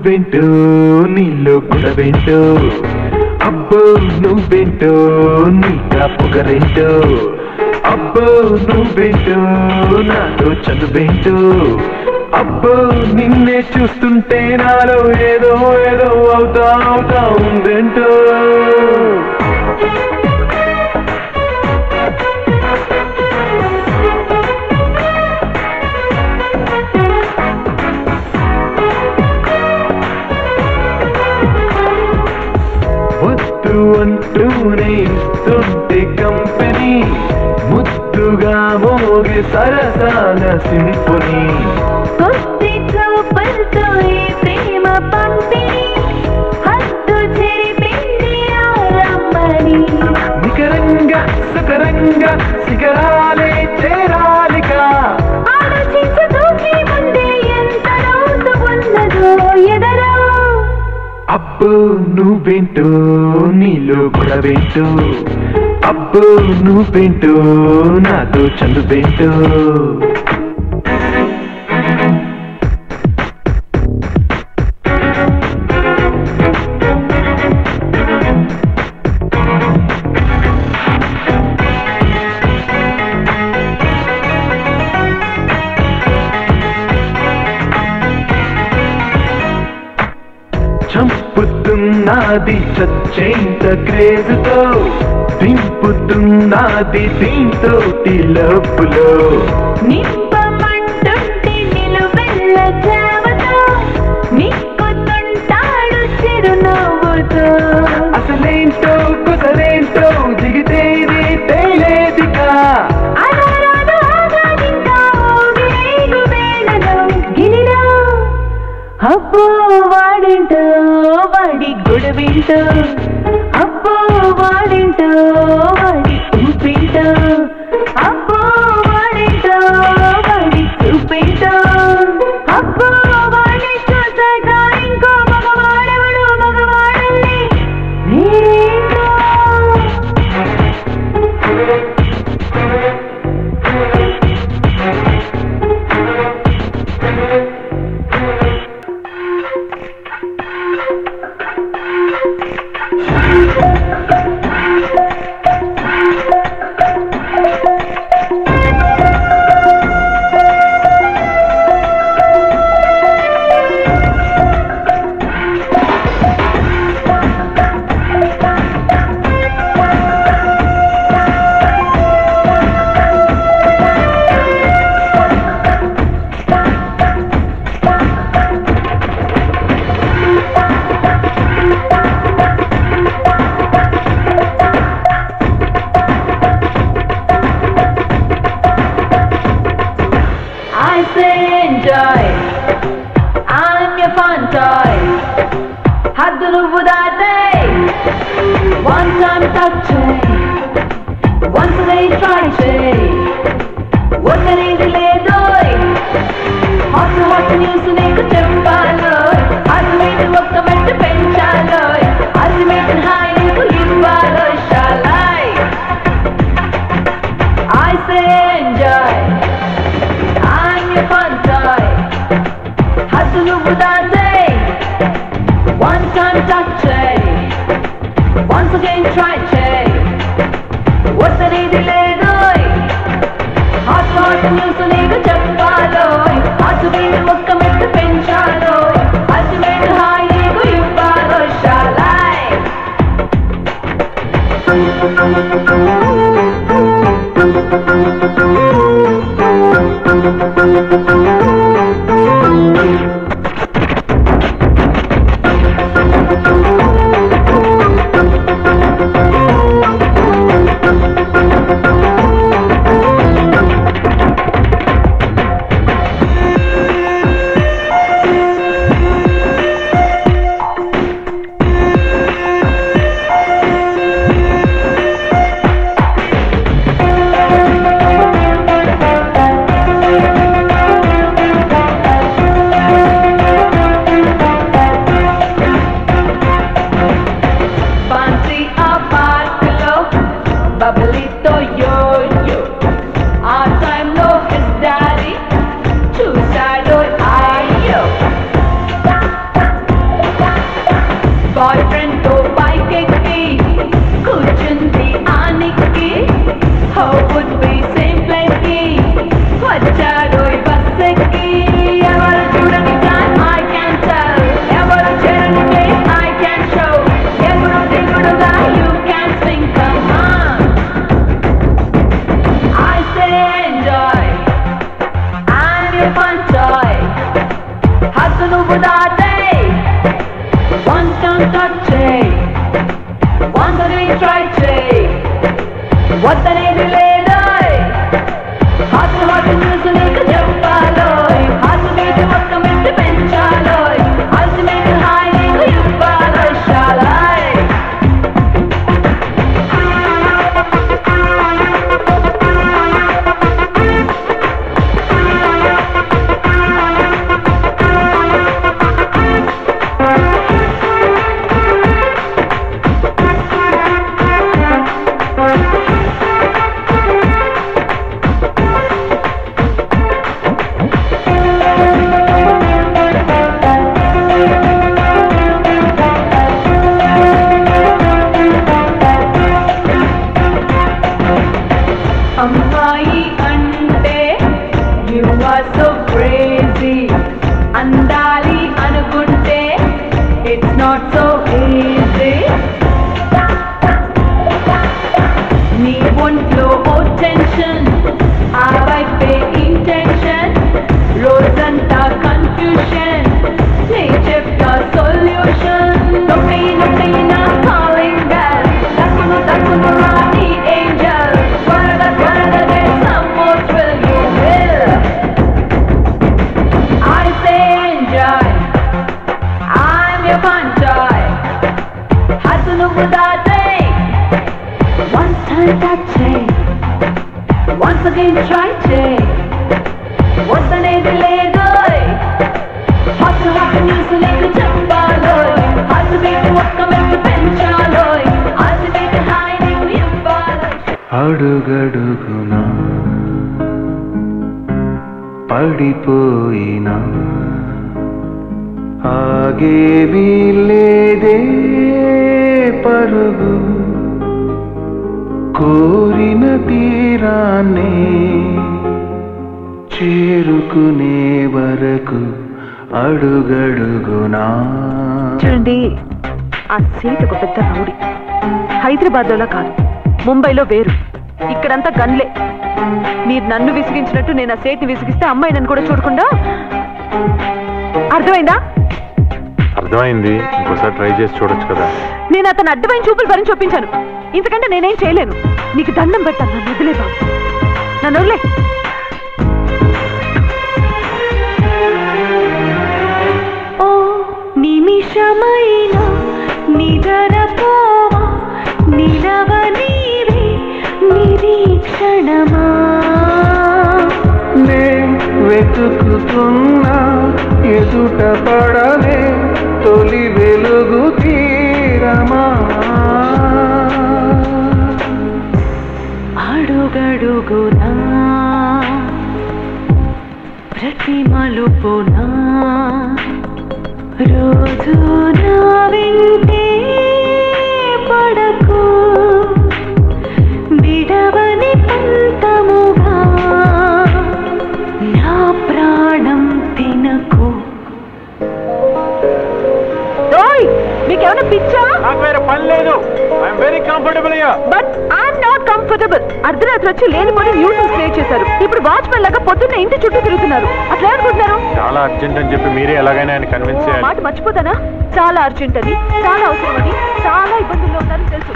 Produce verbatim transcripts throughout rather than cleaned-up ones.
నువ్వేంటో నీలో గుణవేంటో అబ్బో నువ్వేంటో నీకా పొగరేంటో అబ్బో నువ్వేంటో నాతో చదువేంటో అబ్బో నిన్నే చూస్తుంటే నాలో ఏదో ఏదో అవుతా అవుతా ఉందేంటో వద్దు అంటూనే ఇస్తుంటే కంపెనీ ముద్దుగా మోగే సరసాల సింఫనీ కొద్ది చూపులతో ఈ ప్రేమ పంపిణీ హద్దు చెరిపింది ఆరమ్మని నికరంగా సుకరంగా శిఖరాలే చేరాలిగా ఆలోచించు దూకి ముందే ఎంత లోతు ఉన్నదో ఎదరో అబ్బో నువ్వేంటో నీలో గుణవేంటో అబ్బో నువ్వేంటో నాతో చదువేంటో చంపుతున్నది చచ్చేంత క్రేజ్తో దింపుతున్నది దీంతో లబ్బులో నింపమంటుంటే నిలువెల్ల జావతో నిక్కుతుంటాడు చిరునవ్వుతో అసలేంటో కుసలేంటో దిగితేనే తేలేదిగా అలరాదు ఆగాదింకా ఊగేగు వేళలో గిలిలో అబ్బో వాడింటో వాడి గొడవింటో అబ్బో వాడింటో వాడి ఊపింటో అబ్బో వాడింటో వాడి చూపింటో అబ్బో వాడి చూసాక ఇంకో మగవాడెవడు మగవాడల్ని నేనేంటో I say enjoy, I'm your fun toy. హద్దు నువ్వు దాటే one time touch once they try చేయి వద్దనేది లేదోయ్ హాట్ హాట్ న్యూస్ నీకు చెప్పాలోయ్ అల్టిమేట్ ఒక్క మెట్టు పెంచాలోయ్ అల్టిమేట్ హాయ్ నీకు ఇవ్వాలోయ్ షాలాయ్ I say enjoy, I'm your fun toy. హద్దు నువ్వు దాటే one time touch once again try చేయి వద్దనేది లేదోయ్ హాట్ హాట్ న్యూస్ నీకు చెప్పాలోయ్ అల్టిమేట్ ఒక్క మెట్టు పెంచాలోయ్ అల్టిమేట్ హాయ్ నీకు ఇవ్వాలోయ్ షాలాయ్ నేను ట్రై చేయి వద్దనేది లేదోయ్ హాట్ హాట్ న్యూస్ నీకు చెప్పాలోయ్ హాట్ బీట్ ఒక్క మెట్టు పెంచాలోయ్ హాట్ బీట్ హై నీకు ఇవ్వాలోయ్ అడుగడుగునా పడిపోయినా ఆగేవి లేదే పరుగు కోరిన తీరాన్నే చేరుకునే వరకు అడుగడుగునా. చూడండి, ఆ సీట్ ఒక పెద్ద రౌడీ. హైదరాబాద్లో కాదు, ముంబైలో వేరు. ఇక్కడంతా గన్లే. మీరు నన్ను విసిగించినట్టు నేను ఆ సేట్ని విసిగిస్తే అమ్మాయి నన్ను కూడా చూడకుండా. అర్థమైందా? అర్థమైంది. ఇంకోసారి ట్రై చేసి చూడొచ్చు కదా. నేను అతను అడ్డమైన చూపులు భరించి చూపించాను. ఇంతకంటే నేనేం చేయలేను. నీకు దండం పెడతాను. నన్ను వదిలే బాబు, నన్ను వదిలే. ఓ నిమిషమైన నిదరపోవా నిలవనీవే నిరీక్షణమా నే వెతుకుతున్నా ఎదుట పడలే తొలి వెలుగు తీరమా. అడుగడుగునా ప్రతి మలుపునా రోజు నా వెంటే పడకు విడవని పంతముగా నా ప్రాణం తినకు. మీకేమైనా పిచ్చా? నాకు వేరే పని లేదు. I'm very comfortable here. But I'm not comfortable. అర్ధరాత్రి వచ్చి లేనిపోని న్యూసెన్స్ క్రియేట్ చేశారు. ఇప్పుడు వాచ్మెన్ లాగా పొద్దున్న ఇంటి చుట్టూ తిరుగుతున్నారు. అట్లా అనుకుంటున్నారు. చాలా అర్జెంట్ అని చెప్పి మీరే ఎలాగైనా ఆయన కన్విన్స్ చేయాలి. మాట మర్చిపోతానా? చాలా అర్జెంట్ అని, చాలా అవసరం అని, చాలా ఇబ్బందుల్లో ఉన్నారని తెలుసు.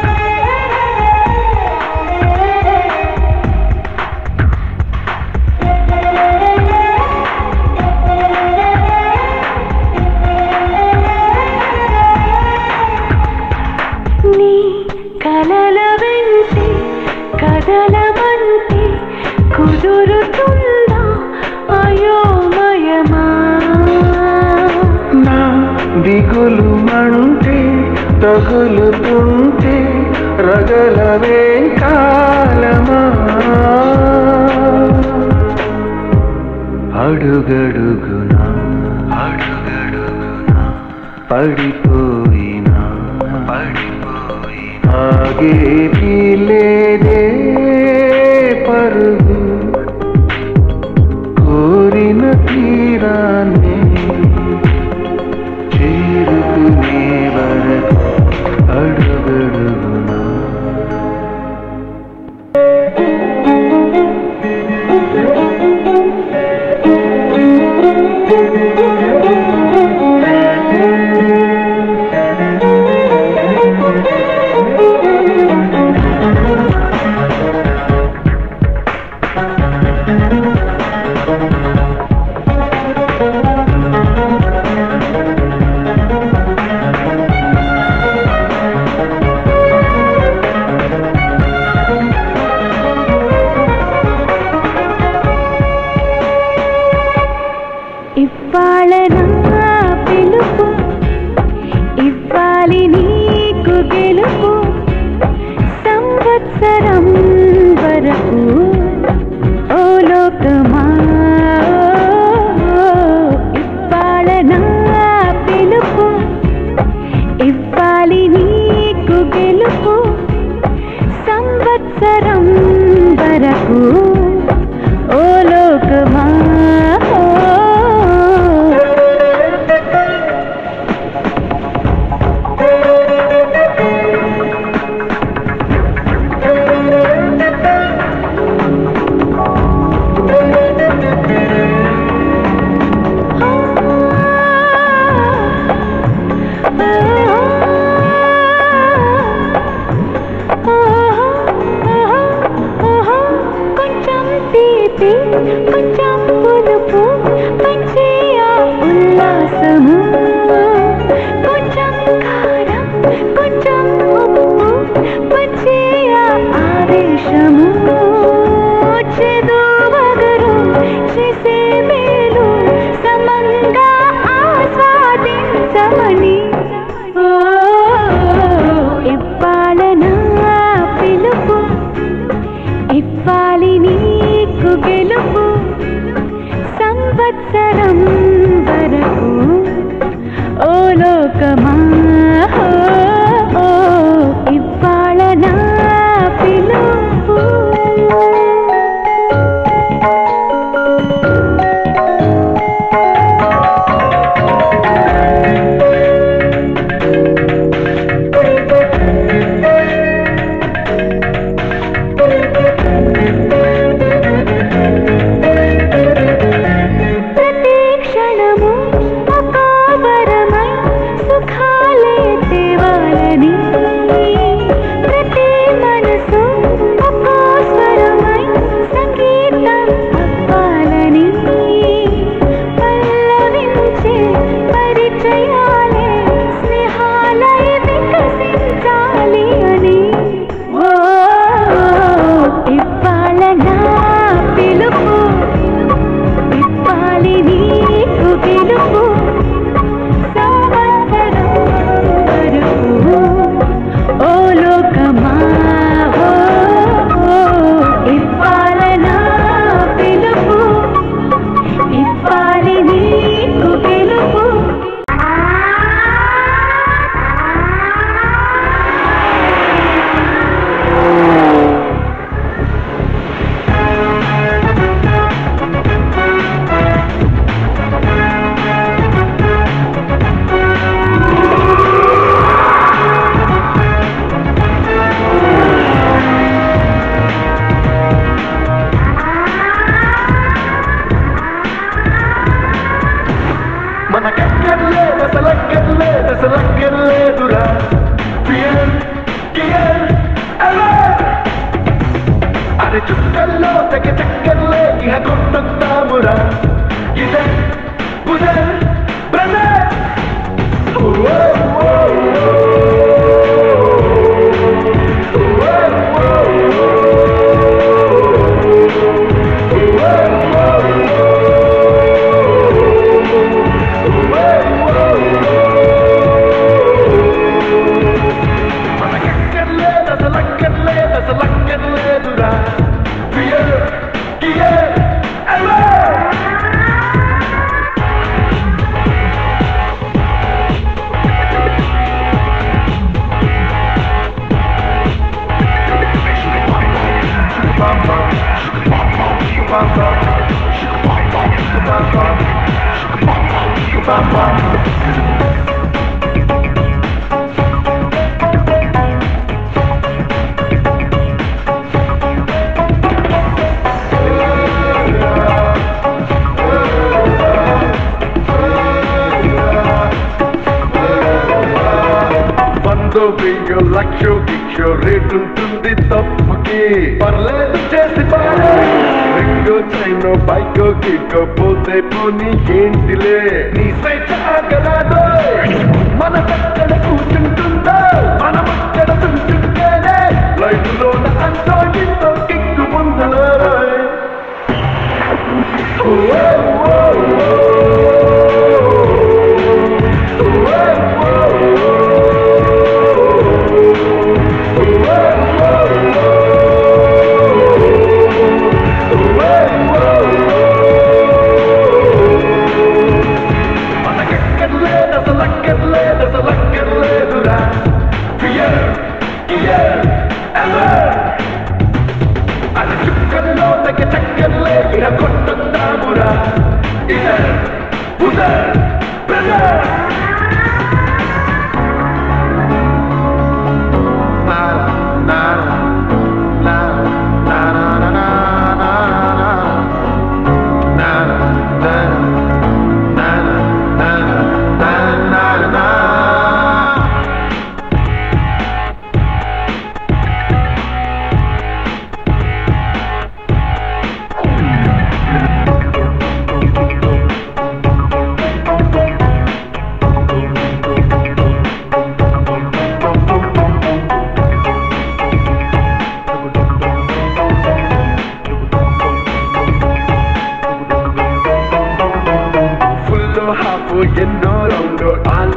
నీ కలల వెంటే కదలమంటే కుదురుతుందా అయోమయమా? నా దిగులు మంటే తగులుతుంటే రగలవే కాలమా. అడుగడుగునా అడుగడుగునా పడిపోయినా పడిపోయినా ఆగేది లేదే పరుగు కోరిన తీరాన్నే చేరుకునే వరకు అడుగడుగునా. కొంచెం ఆవేశము తగదు వగరు చేసే మేలు సమంగా ఆస్వాదించమని ఇవ్వాలనా పిలుపు ఇవ్వాలి నీకు గెలుపు సంవత్సరం వరకు ఓ లోకమా ఇవ్వాలనా పిలుపు Ada cukkalo, take chakkalle, ira kottu tamura.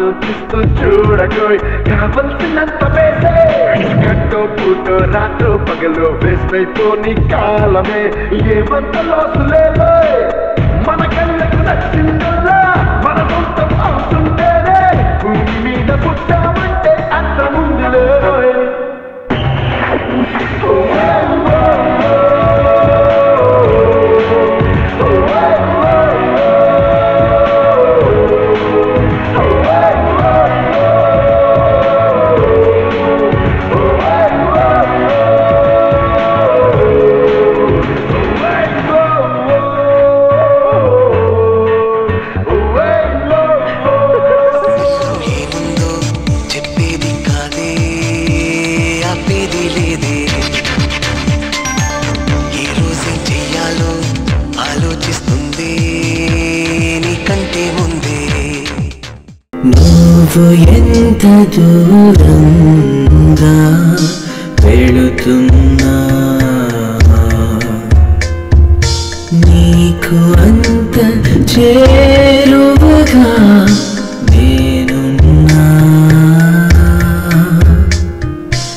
ఆలోచిస్తూ చూడకోయ్ కావలసినంత వేసే గంటో పూటో రాత్రో పగలో వేస్ట్ అయిపోని కాలమే ఏమంత లోసులేదో మన కళ్ళకు నచ్చిందల్లా మన సొంతం అవుతుంటేనే భూమి మీద పుట్టామంటే అంత ముందు లేదోయ్ నువ్వు ఎంత దూరంగా వెళుతున్నా నీకు అంత చేరువగా